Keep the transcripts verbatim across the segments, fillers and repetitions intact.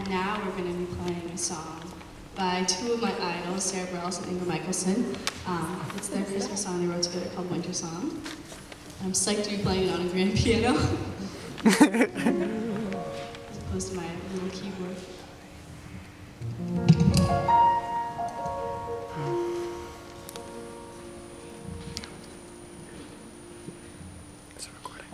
And now we're going to be playing a song by two of my idols, Sara Bareilles and Ingrid Michaelson. Um, it's their Christmas song they wrote together called Winter Song. I'm psyched to be playing it on a grand piano. As opposed to my little keyboard. Is it recording?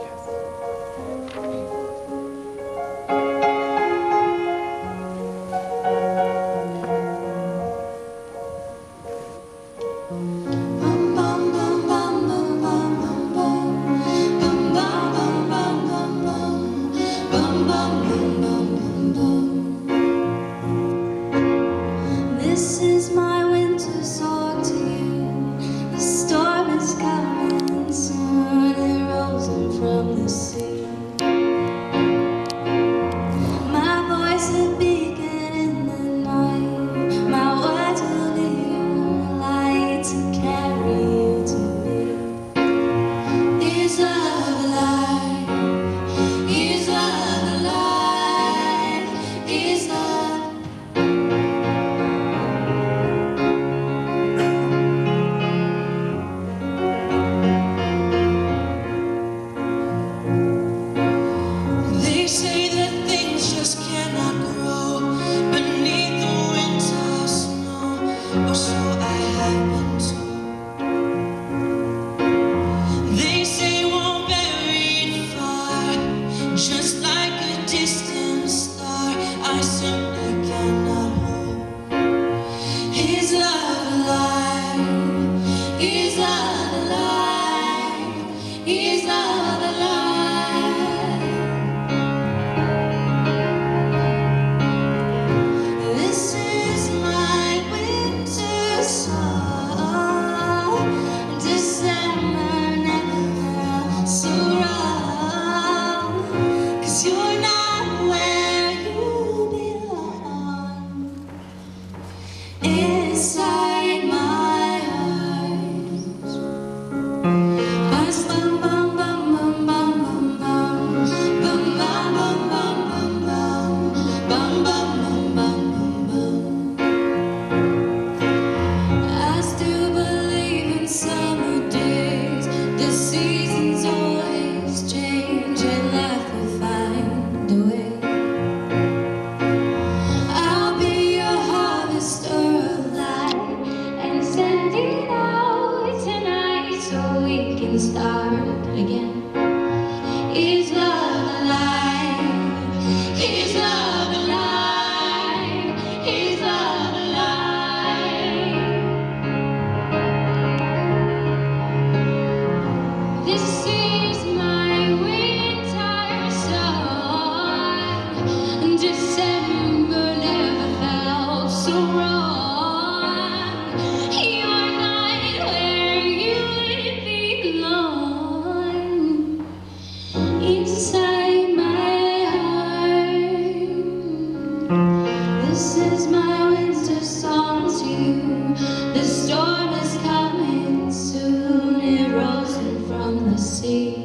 This is my winter song to you. The storm is coming soon, it rolls in from the sea. My voice a beacon in the night. My words will be a light to carry you to me. Is love alive? Is love alive? Is love? They say that things just cannot grow beneath the winter snow, or so I have been told. They say we're buried far, just like a distant star. I simply cannot hold. Is love alive? Is love alive? Is love alive? This is my winter song. December never felt so wrong, 'cause you're not where you belong. Inside my heart, bum bum bum bum bum bum bum bum bum bum bum bum bum bum bum bum bum bum. I still believe in summer days. The seasons always change and life will find a way. I'll be your harvester of light and send it out tonight so we can start again. Is love alive? Is love alive? Is love alive? This is my winter song. December never felt so wrong. You're not where you belong. Inside my heart, this is my winter song to you. The storm is coming soon, it rolls in from the sea.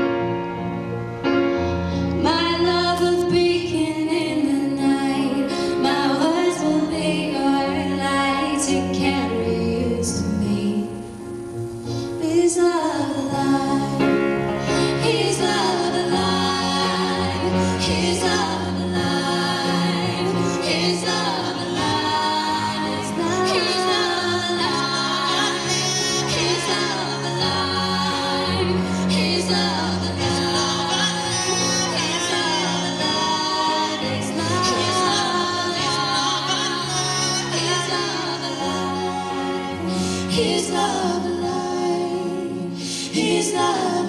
My love of beacon in the night, my words will be your light to carry you to me. Is love alive? Is love alive? Is love alive? Is love alive? Is love alive? Is love alive? Is love alive? Is love alive? Is love alive? Is love alive? Is love alive? Is love